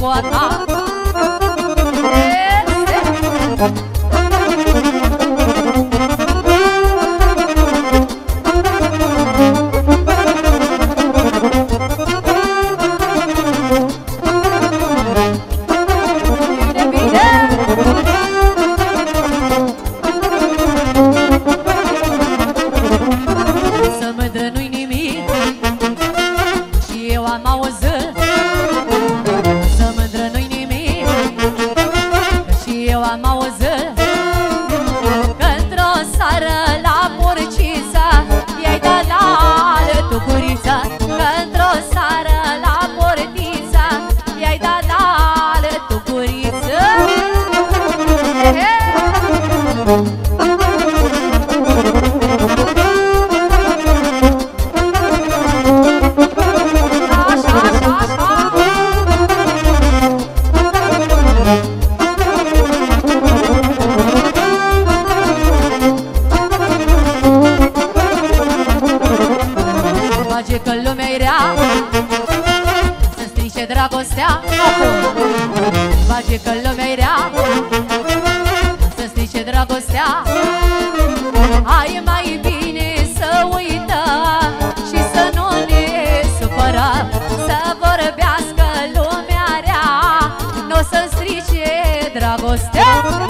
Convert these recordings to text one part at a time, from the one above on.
cu a ta. Bage că lumea-i rea, să strice dragostea. Hai mai bine să uităm și să nu ne supărăm, să vorbească lumea rea, n-o să strice dragostea.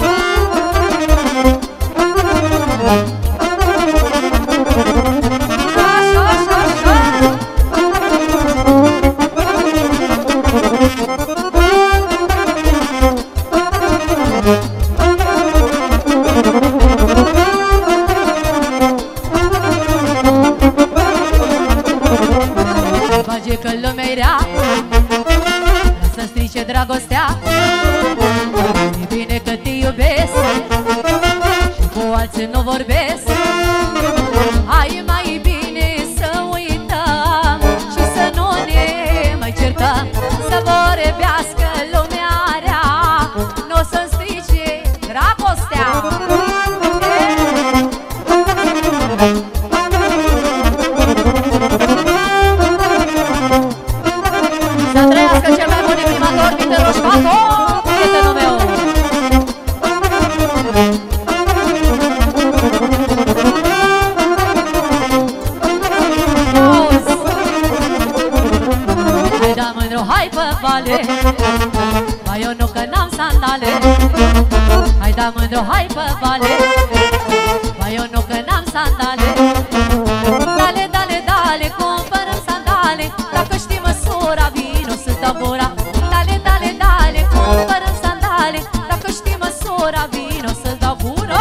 Bage că lumea-i rea, să strice dragostea. E bine că te iubesc și cu alții nu vorbesc. Hai mai bine să uităm și să nu ne mai certăm, să vorbească lumea rea, n-o să-mi strice dragostea. Să trăiască cel mai bun imprimator din Roșcato, prietenul meu. Hai da mândru, hai pe vale, mai eu nu că n-am sandale. Hai da mândru, hai pe vale, mai eu nu că n-am sandale. Dale, dale, dale, cumpărăm sandale, dacă știi măsura, vino să-ți dau gura. Dale, dale, dale, cumpărăm sandale, dacă știi măsura, vino să-ți dau gura.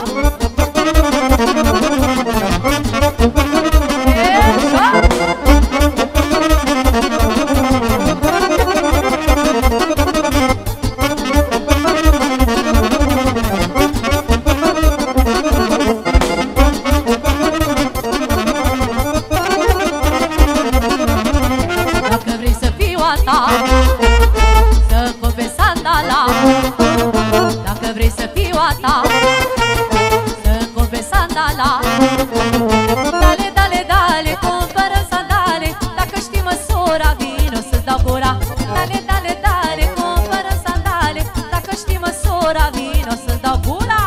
Să cumperi sandala, dacă vrei să fiu a ta, să cumperi sandala. Dale, dale, dale, cumpără sandale, dacă știi măsura, vino să-ți dau gura. Dale, dale, dale, cumpără sandale, dacă știi măsura, vino să-ți dau gura.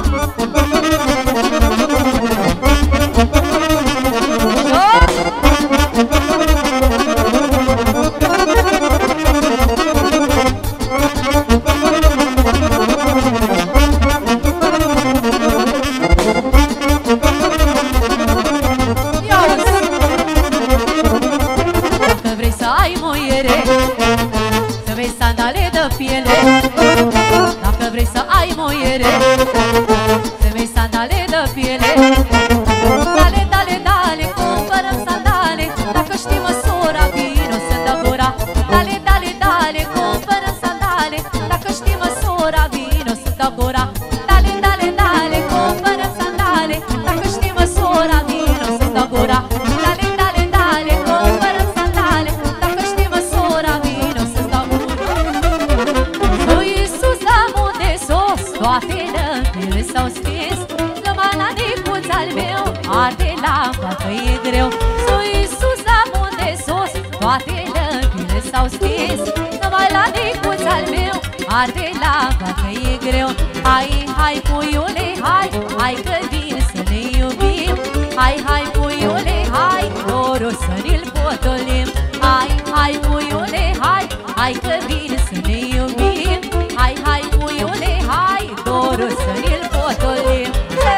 Să vezi sandale de piele, dacă vrei să ai moiere, să vezi sandale de piele. Dale, dale, dale, cumpărăm sandale, dacă știi măsura, vino să-ți dau gura. Dale, dale, dale, cumpărăm sandale, dacă știi măsura, vino să-ți dau gura. Dale, dale, dale, cumpărăm sandale, dacă știi măsura, vino să-ți dau gura. Dale, dale, dale, cumpărăm sandale, dacă știi măsura, vino să-ți dau gura. Lui Iisus la munte sus, toate lămpile s-au stins, numai la necuț al meu arde lampa că e greu. Lui Iisus la munte sus, toate lămpile s-au stins, numai la necuț al meu, arde lava că e greu. Hai, hai puiule, hai, hai că vin să ne iubim. Hai, hai puiule, hai, dorul să ne-l potolim. Hai, hai puiule, hai, hai că vin să ne iubim. Hai, hai puiule, hai, dorul să ne-l potolim.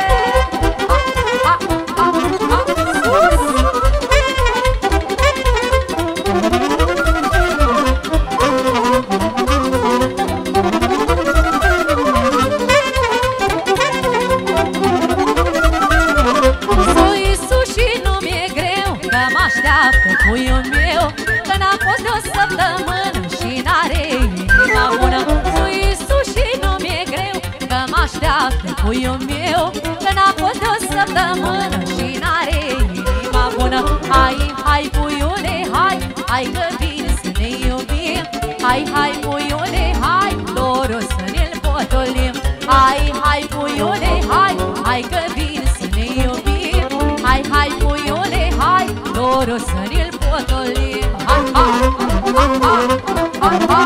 Puiul meu, că n-a fost de o săptămână și n-are inima bună. Suisu și nu mi-e greu, că mă așteaptă puiul meu, că n-a fost de o săptămână și n-are inima bună. Hai, hai puiule, hai, hai că vin să ne iubim. Hai, hai puiule, hai, dorul să ne-l potolim. Hai, hai puiule, hai, hai că vin să ne iubim. Hai, hai puiule, hai, dorul să ne-l potolim. Ha, ha, ha, ha, ha, ha, ha.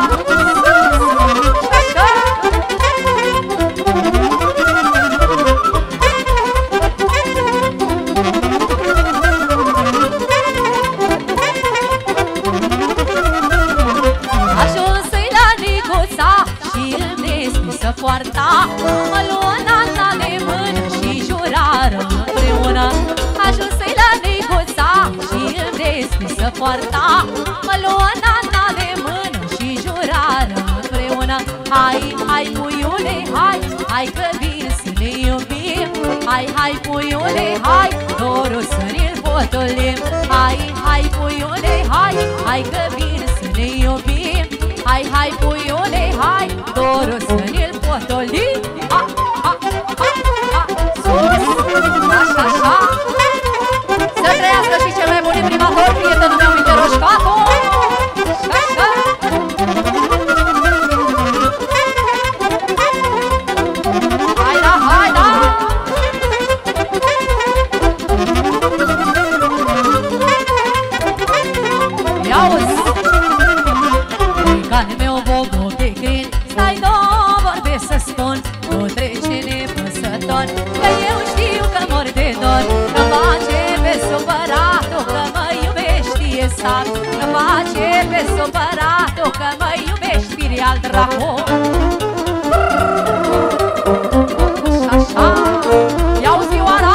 Ajuns-i la Nicuța și îmi deschisă poarta. Mă luă nana de mână și jurară împreună. Ajuns-i la Nicuța și îmi deschisă poarta. Mă luă nana de mână și jurară împreună. Hai, hai puiule, hai, hai că vin să ne iubim. Hai, hai puiule, hai, dorul să ne-l potolim. Hai, hai puiule, hai, hai că vin să ne iubim. Hai, hai puiule, hai, dorul să ne-l potolim. Ha, ha, ha, ha, sus, așa, așa. Să trăiască și cel mai bun imprimator, prietenul meu Mite Roșcatu. Așa. Hai da, hai da. Ia-uzi. Cane meu bobo de crin, stai două vorbe să spun. Nu trece nepăsător, că eu știu că mor de dor. Că face pe supăratul, că mă iubești e sat. Că face pe supăratul, că mă iubești firi al dracu. Așa, ia-uzi Ioara.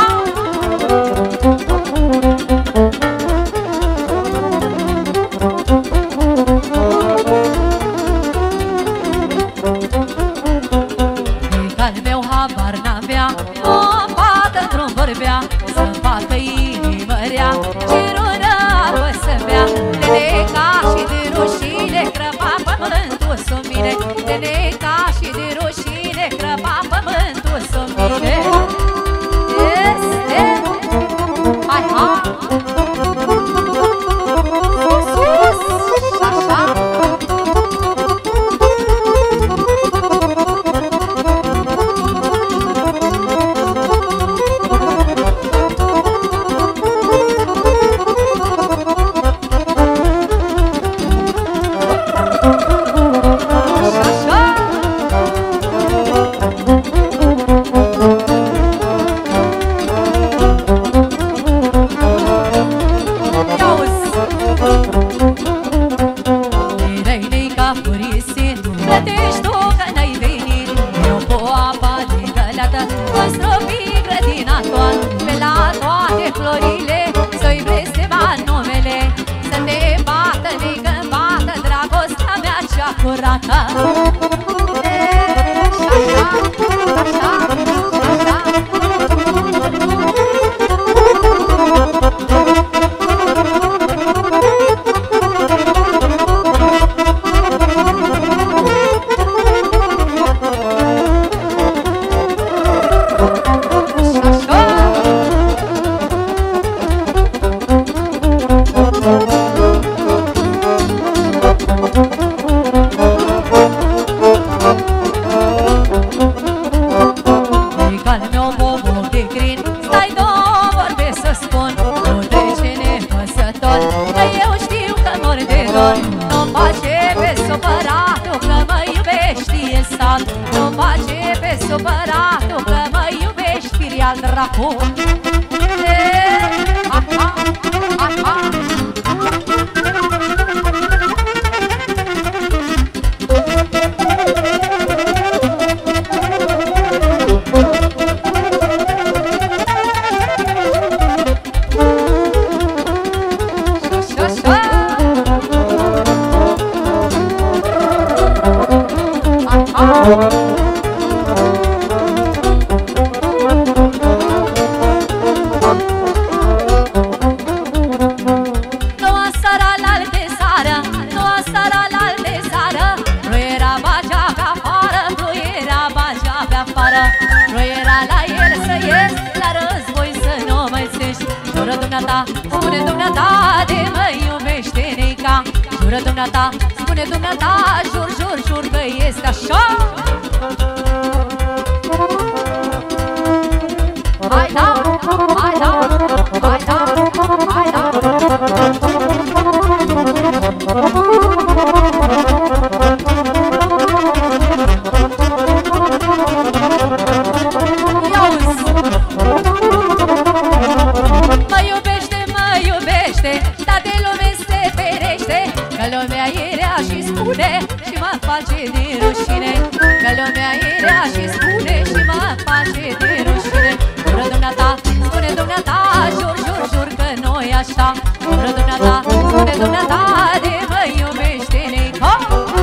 Habar n-avea, o fată într-un vorbea, să-mi facă inimă rea, cerură apă să bea. De neca și de rușine, crăpa pământul sub mine. De neca și de rușine, crăpa pământul sub mine. Este, hai, hai, sus, așa. Curată. Că eu știu că mor de dor, nu-mi face pe supărat. face pe supăratul, că mă iubești, firial dracu. Aha, aha. Spune dumneata de mă iubește Nica. Jură dumneata, spune dumneata, jur, jur, jur că este așa. Hai da, hai da, hai da, hai da. Și mă face de rușine, că lumea e rea și spune și mă face de rușine. Jură dumneata, spune dumneata, jur, jur, jur că nu-i așa. Jură dumneata, spune dumneata de mă iubește Nica.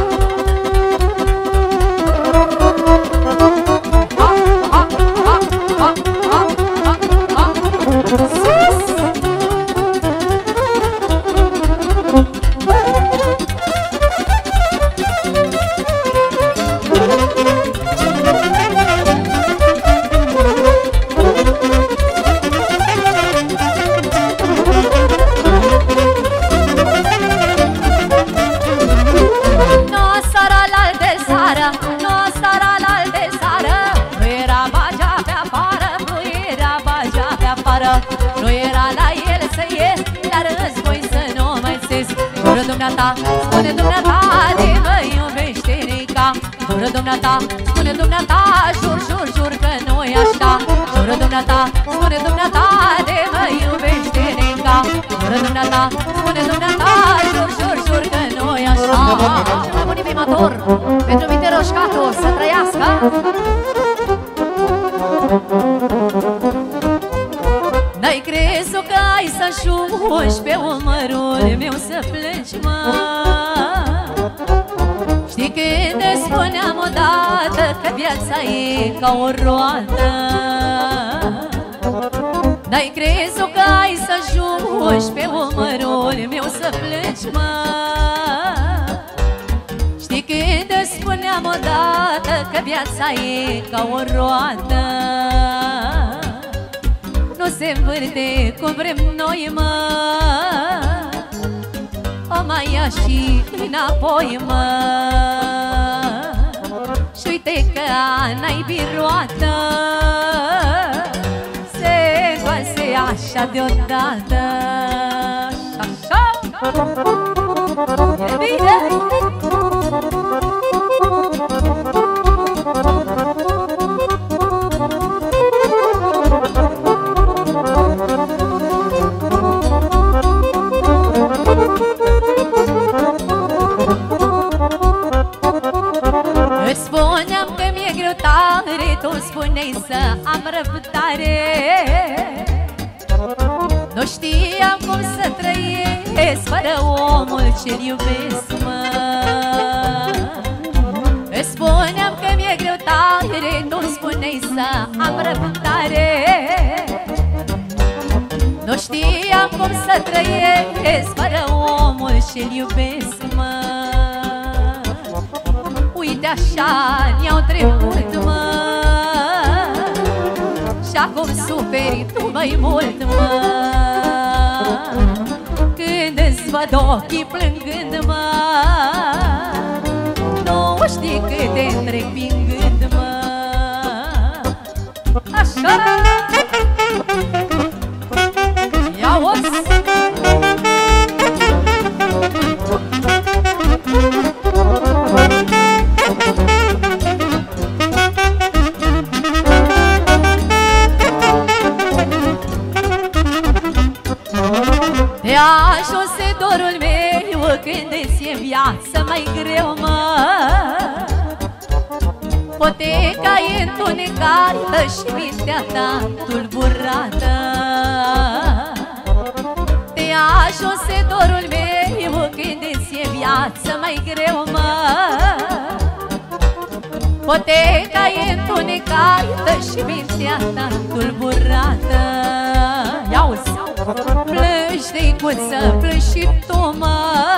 Spune dumneata de mă iubește Nica. Jură dumneata, spune dumneata, jur, jur, jur că nu-i așa. Jură dumneata, spune dumneata de mă iubește Nica. Jură dumneata, spune dumneata, jur, jur, jur că nu-i așa. Bunii primator, pentru Mite Roșcatu, să trăiască. N-ai crezut că ai să-nșuși pe umărul meu să plângi, mă? Știi când îți spuneam odată că viața e ca o roată? N-ai crezut că ai să-nșuși pe umărul meu să plângi, mă? Știi când îți spuneam odată că viața e ca o roată? Nu se învârte cum vrem noi, mă, o mai ia și înapoi, mă. Și uite că n-ai biroată, se întoarse așa deodată. Așa, e bine. Îți spuneam că mi-e greu tare, tu spuneai să am răbdare. Nu știam cum să trăiesc fără omul ce-l iubesc, mă. Îți spuneam că mi-e greu tare, tu spuneai să am răbdare. Nu știam cum să trăiesc fără omul ce-l iubesc, mă. Uite așa ne-au trecut, mă, și acum suferi tu mai mult, mă. Când îți văd ochii plângând, mă, nu știi cât te trec prin gând, mă. Așa! Ia-o-ți! viață mai greu, mă. Poteca e întunecată și mintea ta tulburată. Te ajunse dorul meu când îți e viață mai greu, mă. Poteca e întunecată și mintea ta tulburată. Ia-uzi! Plângi, Nicuță, plângi și tu, mă,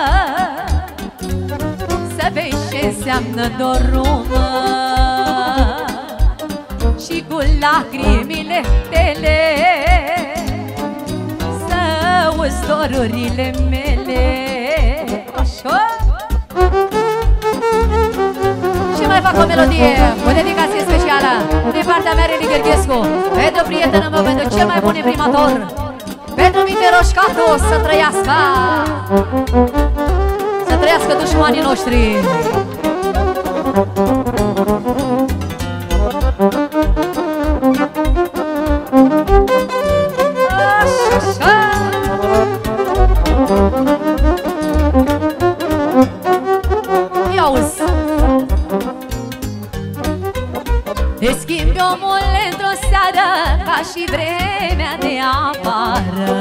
să vezi ce înseamnă dorul, mă. Și cu lacrimile tale să auzi dorurile mele. Așa? Și mai fac o melodie cu dedicație specială din partea mea, Reni Gherghescu, pentru prietenul meu, pentru cel mai bun imprimator, pentru Mite Roșcatu. Să trăiască! Să trăiască dușmanii noștri! Așa! Ia-uzi! Te schimbi omul într-o seară ca și vremea de afară.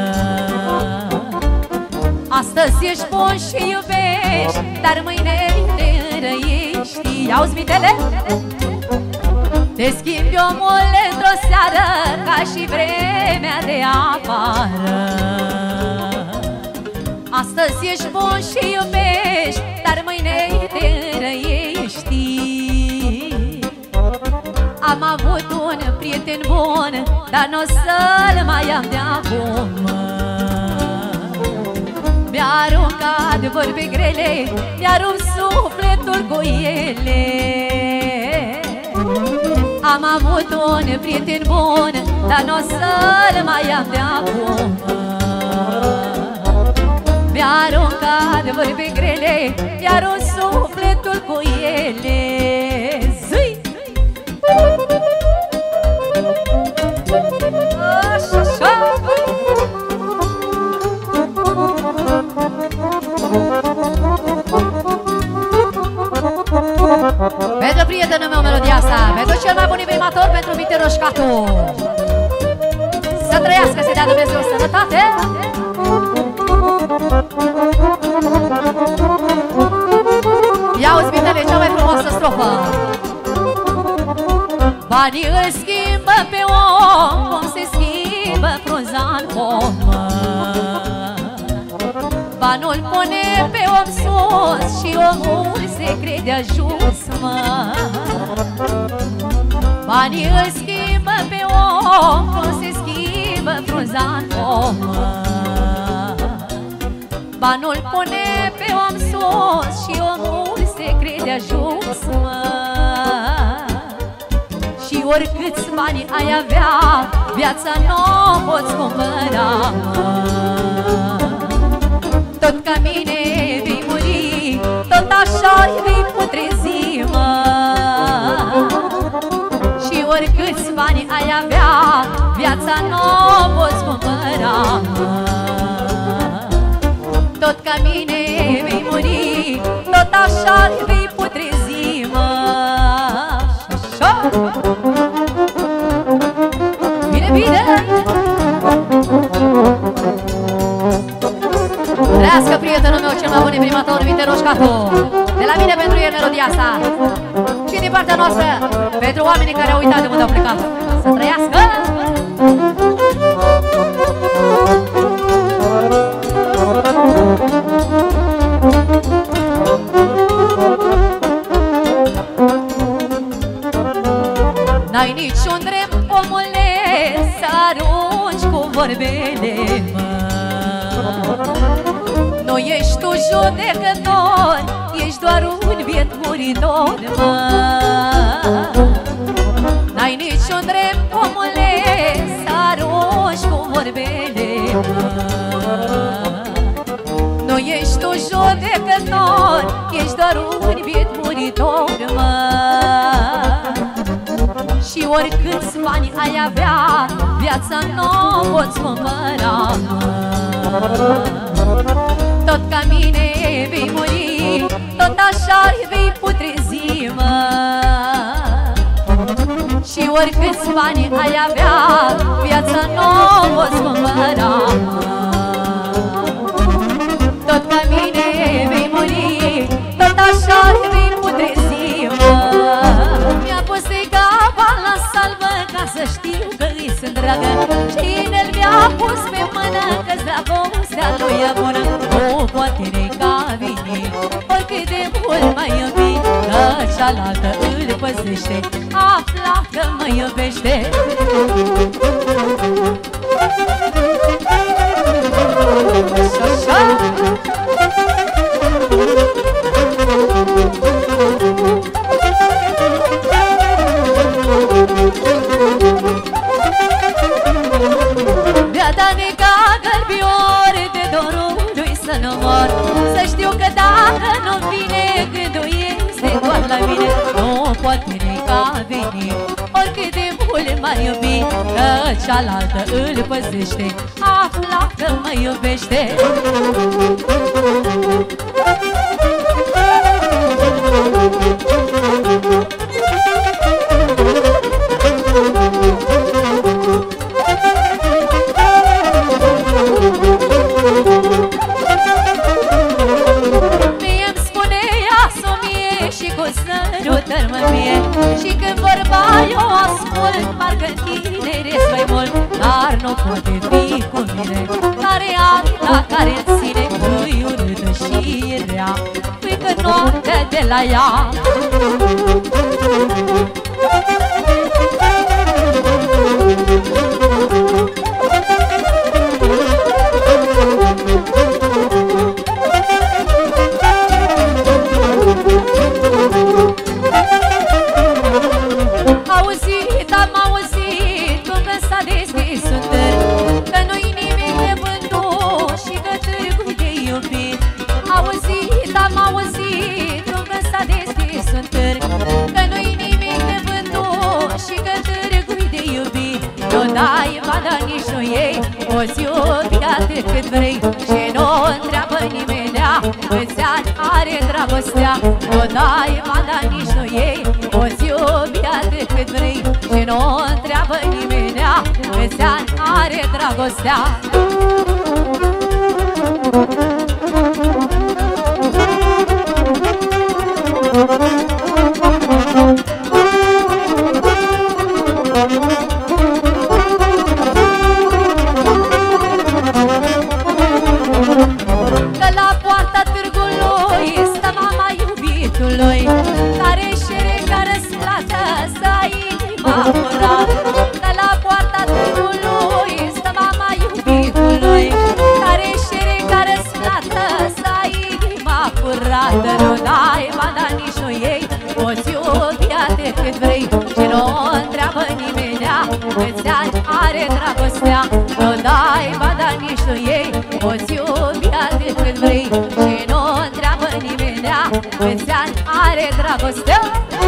Astăzi ești bun și iubești, dar mâine te înrăiești. Ia-uzi, Mitele! Te schimbi omul într-o seară ca și vremea de afară. Astăzi ești bun și iubești, dar mâine te înrăiești. Am avut un prieten bun, dar n-o să-l mai am de acum. Mi-a aruncat vorbe grele, mi-a rupt sufletul cu ele. Am avut un prieten bun, dar n-o să-l mai am de acum. Mi-a aruncat vorbe grele, mi-a rupt sufletul cu ele. Zui! Așa! Pentru prietenul meu melodia asta, pentru cel mai bun imprimator, pentru Mite Roșcatu. Să trăiască, să dea Dumnezeu sănătate. Ia-uzi, Mitele, cea mai frumoasă strofă. Banii îl schimbă pe om, cum se schimbă frunza în pom. Banul pune pe om sus și omul se crede ajuns, mă. Banii îl schimbă pe om, cum se schimbă frunza în pom. Banul pune pe om sus și omul se crede ajuns, mă. Și oricâți bani ai avea, viața n-o poți cumpăra, mă. Tot ca mine vei muri, tot așa vei putrezi, mă. Și oricâți bani ai avea, viața n-o poți cumpăra, mă. Tot ca mine vei muri, tot așa vei putrezi, mă. Așa! Bine, bine! Trească prietenul meu, cel mai bun imprimator, Mite Roșcatu. De la mine pentru el melodia asta. Și din partea noastră, pentru oamenii care au uitat de unde au plecat. Să trăiască! N-ai niciun drept, omule, să arunci cu vorbele, mă. Nu ești tu judecător, ești doar un biet muritor, mă. N-ai niciun drept, omule, să arunci cu vorbele, mă. Nu ești tu judecător, ești doar un biet muritor, mă. Și oricâți bani ai avea, viața n-o poți cumpăra, mă. tot ca mine vei muri, tot așa vei putrezi, mă. Și oricâți bani ai avea, viața nouă o-ți cumpăra, mă. Tot ca mine vei muri, tot așa vei putrezi, mă. Mi-a pus de capa la salvă ca să știu că îi sunt dragă. Cine-l mi-a pus pe mână că-s dragostea lui e bună. Nu poate nega vine, oricât de mult m-ai iubit, că cealaltă îl păzește, afla că mă iubește. Așa. Mi-a dat nega gălbior de dorul lui să nu mor. Să știu că dacă nu vine gândul este doar la mine. Nu poate nega veni, oricât de mult m-a iubit, că cealaltă îl păzește, afla că mă iubește. Și când vorba eu ascult, parcă tine rest mai mult. Dar nu poate fi cu mine, care alta care-mi ține, îi urâtă și rea, pui că noaptea de la ea. Poți iubi atât cât vrei și nu întreabă nimenea câți ani are dragostea. Nu dai banda nici nu ei. Poți iubi atât cât vrei și nu întreabă nimenea câți ani are dragostea. Nu dai banda nici nu ei. Poți iubi atât cât vrei și nu întreabă nimenea câți ani are dragostea. Nu dai banda nici nu ei. Poți iubi atât cât vrei și nu întreabă nimenea câți ani are dragostea.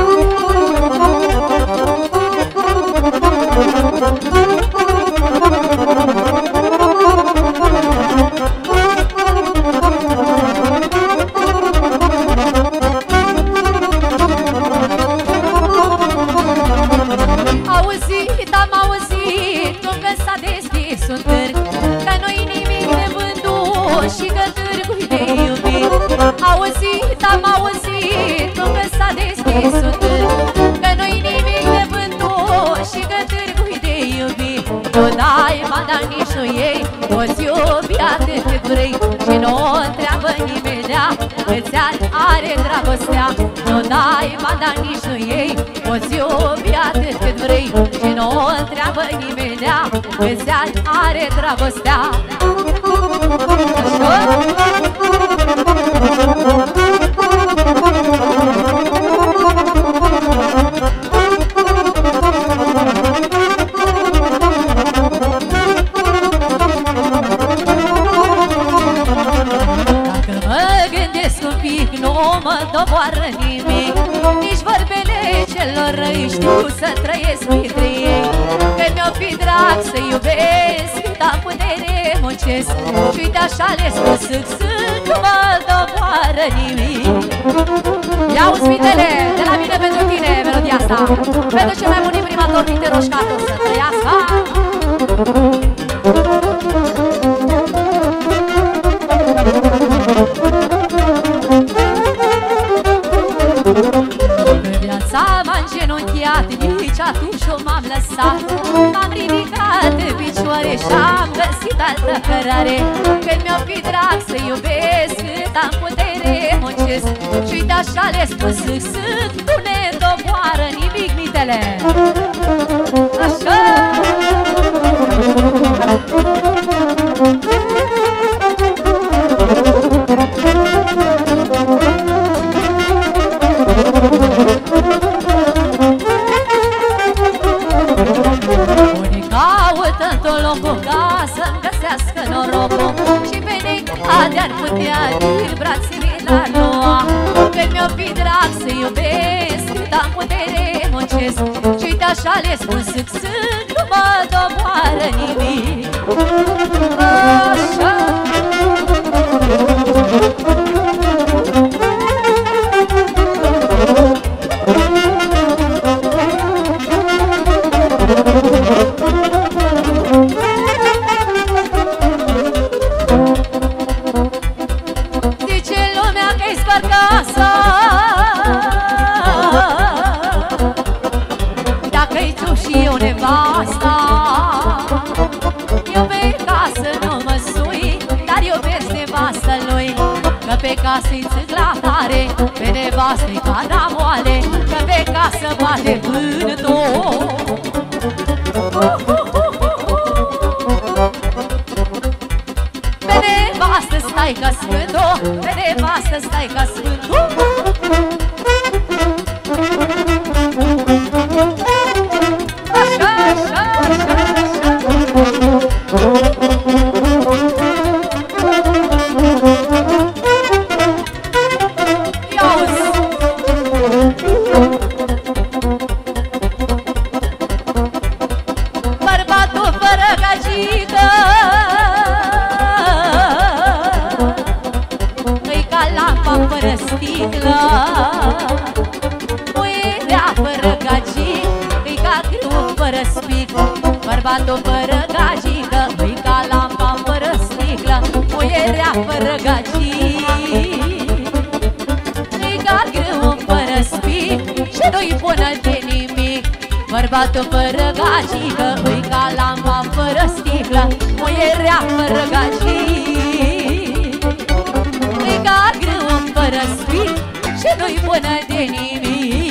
Am auzit că s-a deschis un târg, că nu-i nimic de vândut și că târgul-i de iubit. Nu dai banda nici nu ei. Poți iubi atât cât vrei și nu întreabă nimenea câți ani are dragostea. Nu dai banda nici nu ei. Poți iubi atât cât vrei și nu întreabă nimenea câți ani are dragostea. Dacă mă gândesc un pic, nu nu mă doboară nimic. Nici vorbele celor răi știu să trăiesc printre ei. Că mi-o fi drag să iubesc, cât am putere muncesc. Și uite așa le spus sâc, nu mă doboară nimic. Ia-uzi, vitele, de la mine pentru tine melodia asta. Pentru cel mai bun imprimator Vite Roșcatu, să trăiască. În viața m-am genunchiat, nici atunci nu m-am lăsat. M-am ridicat în picioare și-am găsit altă cărare. Când mi-o fi drag să iubesc, cât am putere muncesc. Și uite așa le spun sâc, nu ne doboară nimic, mitele. Așa! Unii caută în tot locul ca să-mi găsească norocul. Și pe necade ar putea din brațele la lua. Când mi-o fi drag să iubesc, cât am putere muncesc. Și uite așa le spun sâc, nu mă doboară nimic. Așa! Zice lumea că-i spart casa, dacă-i tu și eu nevasta. Iubesc ca să nu mă sui, dar iubesc nevasta lui. Că pe casă-i țâc la tare, pe nevastă-i cada moale. Că pe casă bate vântul. Pe nevastă stai ca sfântul, pe nevastă stai ca sfântul. Așa, așa, așa, așa. Bărbatul fără gagică îi ca lampa fără sticlă. Muierea fără gagică îi ca grâu fără spic. Bărbatul fără gagică îi ca lampa fără sticlă. Muierea fără gagică îi ca grâu fără spic. Și nu-i bună de nimic. Bărbatul fără gagică îi ca lampa fără sticlă. Muierea fără gagică îi ca grâu fără spic. Și nu-i bună de nimic.